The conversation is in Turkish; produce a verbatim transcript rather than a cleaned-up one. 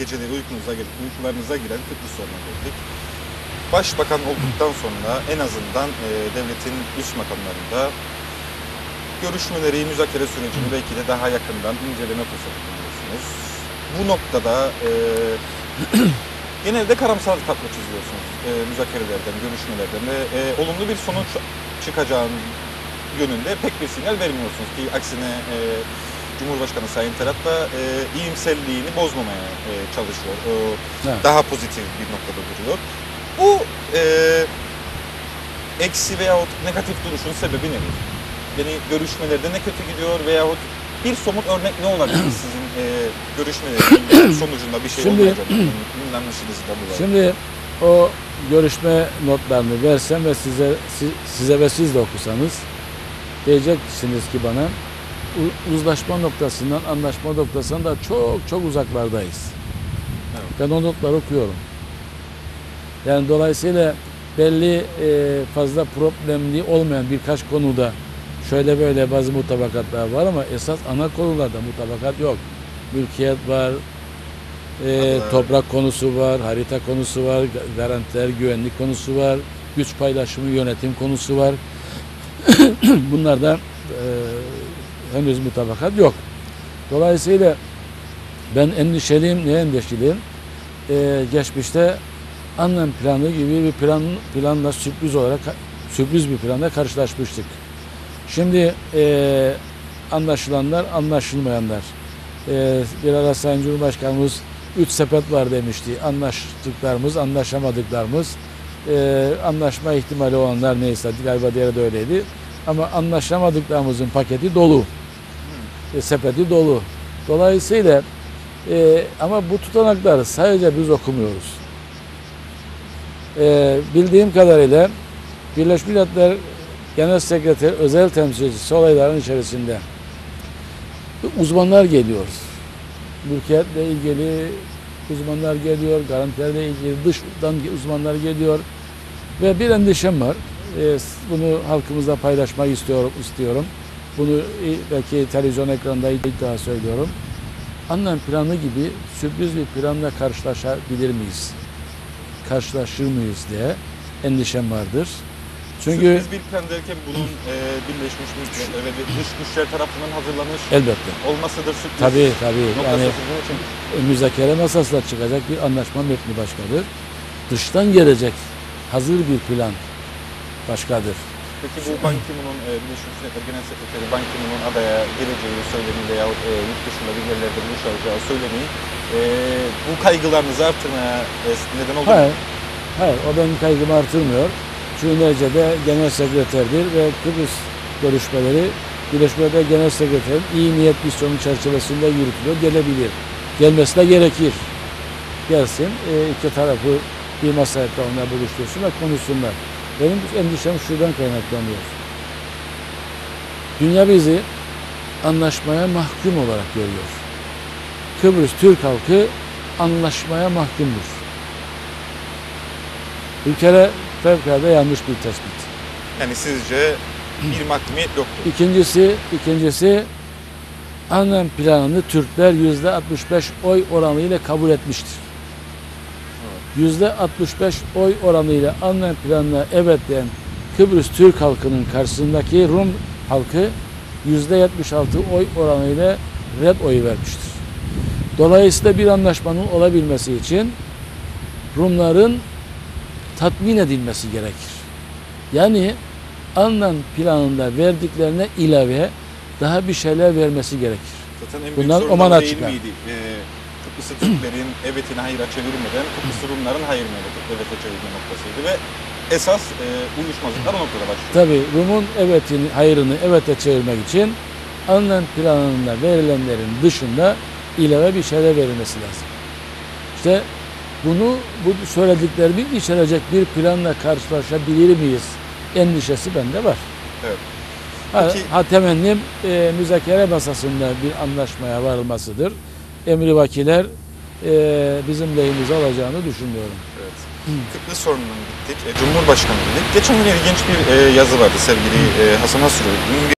geceleri uykunuza gelip uykularınıza giren Kıbrıs sorununa geldik. Başbakan olduktan sonra en azından e, devletin üst makamlarında görüşmeleri, müzakere sürecini belki de daha yakından inceleme fırsatı buluyorsunuz. Bu noktada e, genelde karamsar bir tablo çiziyorsunuz e, müzakerelerden, görüşmelerden ve e, olumlu bir sonuç çıkacağın yönünde pek bir sinyal vermiyorsunuz ki aksine e, Cumhurbaşkanı Sayın Ferhat da e, iyimserliğini bozmamaya e, çalışıyor. E, evet. Daha pozitif bir noktada duruyor. Bu e, eksi veyahut negatif duruşun sebebi nedir? Yani görüşmelerde ne kötü gidiyor veyahut bir somut örnek ne olabilir sizin e, görüşmelerin sonucunda bir şey olmayacak? Şimdi o görüşme notlarını versem ve size size ve siz de okusanız diyeceksiniz ki bana uzlaşma noktasından anlaşma noktasından da çok çok uzaklardayız. Evet. Ben o notları okuyorum. Yani dolayısıyla belli e, fazla problemli olmayan birkaç konuda şöyle böyle bazı mutabakatlar var ama esas ana konularda mutabakat yok. Mülkiyet var, e, toprak konusu var, harita konusu var, garantiler, güvenlik konusu var, güç paylaşımı, yönetim konusu var. Bunlarda e, henüz mutabakat yok. Dolayısıyla ben endişeliyim, ne endişeliyim? E, geçmişte Annan planı gibi bir plan planla sürpriz olarak sürpriz bir planla karşılaşmıştık. Şimdi e, anlaşılanlar, anlaşılmayanlar. E, bir ara Sayın Cumhurbaşkanımız üç sepet var demişti. Anlaştıklarımız, anlaşamadıklarımız, e, anlaşma ihtimali olanlar neyse, galiba diğeri de öyleydi. Ama anlaşamadıklarımızın paketi dolu. E, sepeti dolu. Dolayısıyla e, ama bu tutanakları sadece biz okumuyoruz. E, bildiğim kadarıyla Birleşmiş Milletler Genel Sekreter özel temsilcisi olayların içerisinde uzmanlar geliyor. Mülkiyetle ilgili uzmanlar geliyor, garantilerle ilgili dıştan uzmanlar geliyor ve bir endişem var. E, bunu halkımızla paylaşmak istiyorum, istiyorum. Bunu belki televizyon ekranında ilk daha söylüyorum. Annan planı gibi sürpriz bir planla karşılaşabilir miyiz? Karşılaşır mıyız diye endişem vardır. Çünkü sürpriz bir plan derken bunun e, Birleşmiş Milletler ve dış güçler tarafından hazırlanmış elbette olmasıdır sürpriz. Tabii tabii. Yani müzakere masasına çıkacak bir anlaşma metni başkadır. Dıştan gelecek hazır bir plan başkadır. Peki bu Ban Ki-moon'un e, Birleşmiş Milletler Genel Sekreteri Ban Ki-moon'un adaya geleceği söylemi veyahut e, yurt dışında bir yerlerde buluşacağı söylemi e, bu kaygılarınızı artırmaya e, neden oldu hayır, mu? Hayır, o benim kaygımı artırmıyor. Çünkü neticede genel sekreterdir ve Kıbrıs görüşmeleri Birleşmiş Milletler Genel Sekreter'in iyi niyet misyonu çerçevesinde yürütülüyor. Gelebilir. Gelmesi de gerekir. Gelsin, e, iki tarafı bir masaya onunla buluştursun ve konuşsunlar. Benim endişem şuradan kaynaklanıyor. Dünya bizi anlaşmaya mahkum olarak görüyor. Kıbrıs Türk halkı anlaşmaya mahkumdur. Ülkede fevkalade yanlış bir tespit. Yani sizce bir mahkumiyet yoktur. İkincisi, ikincisi Annan planını Türkler yüzde altmış beş oy oranıyla kabul etmiştir. Yüzde altmış beş oy oranıyla Annan planına evet diyen Kıbrıs Türk halkının karşısındaki Rum halkı yüzde yetmiş altı oy oranıyla red oyu vermiştir. Dolayısıyla bir anlaşmanın olabilmesi için Rumların tatmin edilmesi gerekir. Yani Annan planında verdiklerine ilave daha bir şeyler vermesi gerekir. Zaten en bundan o mana çıkar. Ee, Kıbrıs'ı Türklerin evetini hayıra çevirmeden Kıbrıs'ı Rumların hayırına evete çevirme noktasıydı ve esas e, uyuşmazlıklar o noktada başlıyor. Tabii Rum'un evetini, hayırını evete çevirmek için Annan planında verilenlerin dışında ilave bir şeyler verilmesi lazım. İşte bunu, bu söylediklerimi içerecek bir planla karşılaşabilir miyiz? Endişesi bende var. Evet. Ha, Peki, ha temennim e, müzakere masasında bir anlaşmaya varılmasıdır. Emri vakiler e, bizim lehimize olacağını düşünüyorum. Evet. Kıbrıs sorunundan gittik. E, Cumhurbaşkanı dedik. Geçen gün ilginç bir e, yazı vardı sevgili e, Hasan Hasürü'nün.